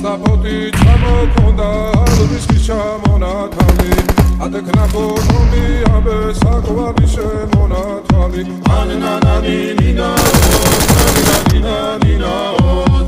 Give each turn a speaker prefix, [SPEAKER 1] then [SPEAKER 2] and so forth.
[SPEAKER 1] საფოთი ჩამოქონდა ალვისის ჩამონათალი ატექნა გონომი აბე საკვარი შემონათალი ანანანინინაო ნინანინაო